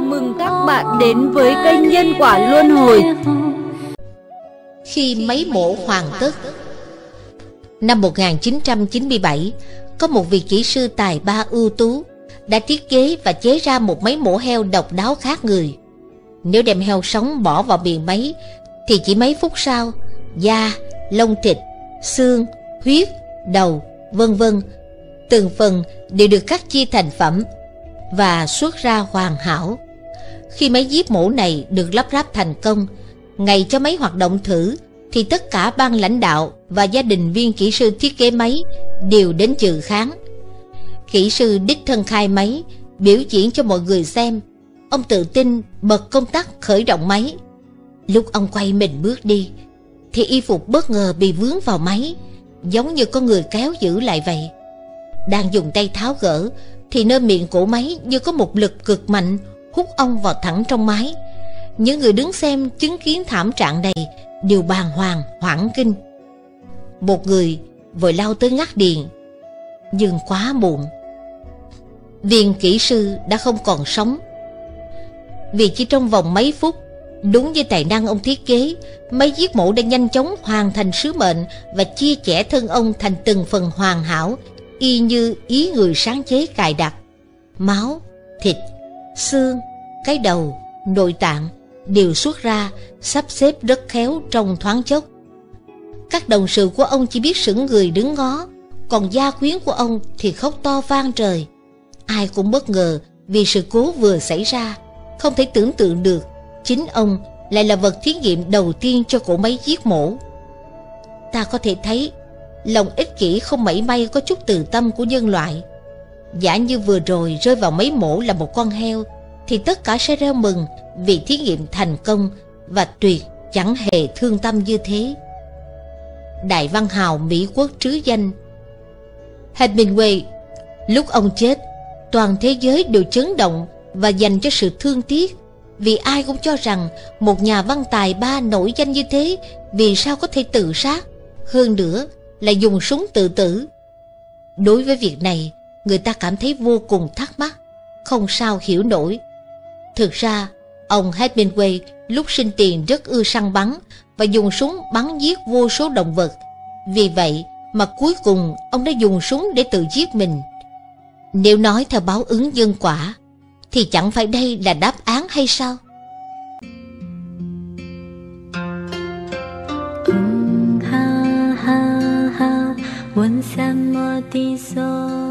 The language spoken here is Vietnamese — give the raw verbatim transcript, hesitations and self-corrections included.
mừng các bạn đến với kênh Nhân Quả Luân Hồi. Khi máy mổ hoàn tất. Năm một nghìn chín trăm chín mươi bảy, có một vị kỹ sư tài ba ưu tú đã thiết kế và chế ra một máy mổ heo độc đáo khác người. Nếu đem heo sống bỏ vào miệng máy thì chỉ mấy phút sau, da, lông thịt, xương, huyết, đầu, vân vân, từng phần đều được cắt chia thành phẩm và xuất ra hoàn hảo. Khi máy giết mổ này được lắp ráp thành công, ngày cho máy hoạt động thử thì tất cả ban lãnh đạo và gia đình viên kỹ sư thiết kế máy đều đến dự khán. Kỹ sư đích thân khai máy, biểu diễn cho mọi người xem. Ông tự tin bật công tắc khởi động máy. Lúc ông quay mình bước đi thì y phục bất ngờ bị vướng vào máy, giống như có người kéo giữ lại vậy. Đang dùng tay tháo gỡ thì nơi miệng cổ máy như có một lực cực mạnh hút ông vào thẳng trong máy. Những người đứng xem chứng kiến thảm trạng này đều bàng hoàng hoảng kinh. Một người vội lao tới ngắt điện, nhưng quá muộn. Viên kỹ sư đã không còn sống. Vì chỉ trong vòng mấy phút, đúng như tài năng ông thiết kế, máy giết mổ đã nhanh chóng hoàn thành sứ mệnh và chia chẻ thân ông thành từng phần hoàn hảo, y như ý người sáng chế cài đặt. Máu, thịt, xương, cái đầu, nội tạng đều xuất ra, sắp xếp rất khéo trong thoáng chốc. Các đồng sự của ông chỉ biết sững người đứng ngó, còn gia quyến của ông thì khóc to vang trời. Ai cũng bất ngờ vì sự cố vừa xảy ra, không thể tưởng tượng được chính ông lại là vật thí nghiệm đầu tiên cho cỗ máy giết mổ. Ta có thể thấy lòng ích kỷ không mảy may có chút từ tâm của nhân loại. Giả như vừa rồi rơi vào máy mổ là một con heo thì tất cả sẽ reo mừng vì thí nghiệm thành công, và tuyệt chẳng hề thương tâm như thế. Đại văn hào Mỹ quốc trứ danh Hemingway, lúc ông chết, toàn thế giới đều chấn động và dành cho sự thương tiếc, vì ai cũng cho rằng một nhà văn tài ba nổi danh như thế vì sao có thể tự sát, hơn nữa là dùng súng tự tử. Đối với việc này, người ta cảm thấy vô cùng thắc mắc, không sao hiểu nổi. Thực ra, ông Hemingway lúc sinh tiền rất ưa săn bắn và dùng súng bắn giết vô số động vật. Vì vậy mà cuối cùng ông đã dùng súng để tự giết mình. Nếu nói theo báo ứng nhân quả thì chẳng phải đây là đáp án hay sao? ha ha ha，问什么的所